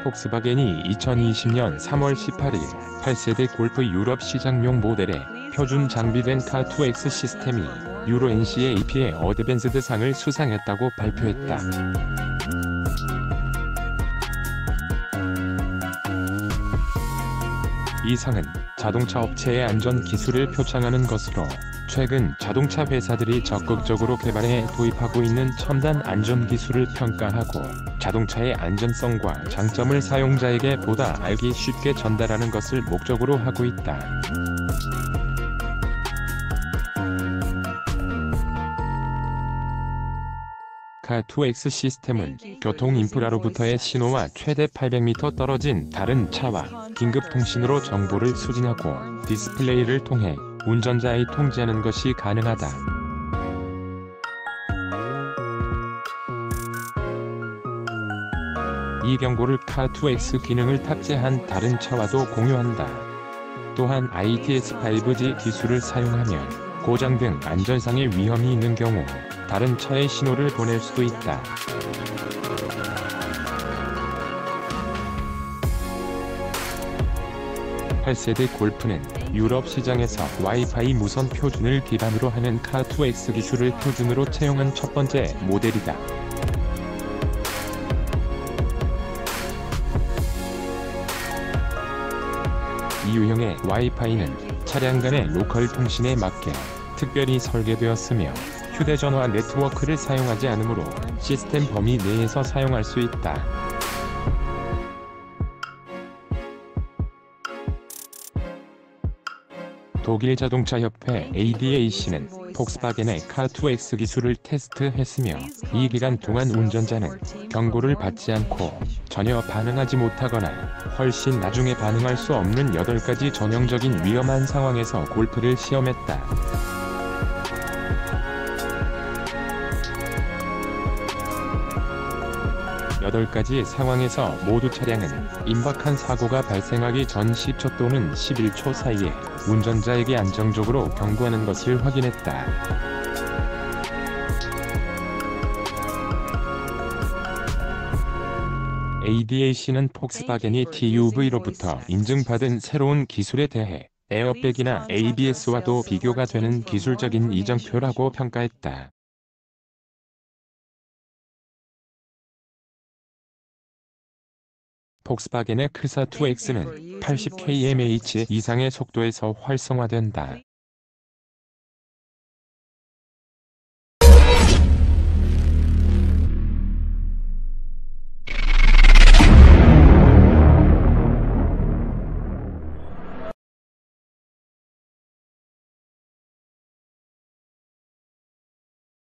폭스바겐이 2020년 3월 18일 8세대 골프 유럽 시장용 모델에 표준 장비된 카2X 시스템이 유로 NCAP의 어드밴스드 상을 수상했다고 발표했다. 이 상은 자동차 업체의 안전 기술을 표창하는 것으로 최근 자동차 회사들이 적극적으로 개발해 도입하고 있는 첨단 안전 기술을 평가하고 자동차의 안전성과 장점을 사용자에게 보다 알기 쉽게 전달하는 것을 목적으로 하고 있다. 카2X 시스템은 교통 인프라로부터의 신호와 최대 800m 떨어진 다른 차와 긴급 통신으로 정보를 수진하고 디스플레이를 통해 운전자의 통제하는 것이 가능하다. 이 경고를 카2X 기능을 탑재한 다른 차와도 공유한다. 또한 ITS5G 기술을 사용하면 고장 등 안전상의 위험이 있는 경우 다른 차에 신호를 보낼 수도 있다. (8세대) 골프는 유럽 시장에서 와이파이 무선 표준을 기반으로 하는 카2X 기술을 표준으로 채용한 첫 번째 모델이다. 이 유형의 와이파이는 차량 간의 로컬 통신에 맞게 특별히 설계되었으며 휴대전화 네트워크를 사용하지 않으므로 시스템 범위 내에서 사용할 수 있다. 독일 자동차협회 ADAC는 폭스바겐의 카2X 기술을 테스트했으며 이 기간 동안 운전자는 경고를 받지 않고 전혀 반응하지 못하거나 훨씬 나중에 반응할 수 없는 8가지 전형적인 위험한 상황에서 골프를 시험했다. 8가지 상황에서 모두 차량은 임박한 사고가 발생하기 전 10초 또는 11초 사이에 운전자에게 안정적으로 경고하는 것을 확인했다. ADAC는 폭스바겐이 TÜV로부터 인증받은 새로운 기술에 대해 에어백이나 ABS와도 비교가 되는 기술적인 이정표라고 평가했다. 폭스바겐의 크사2X는 80km/h 이상의 속도에서 활성화된다.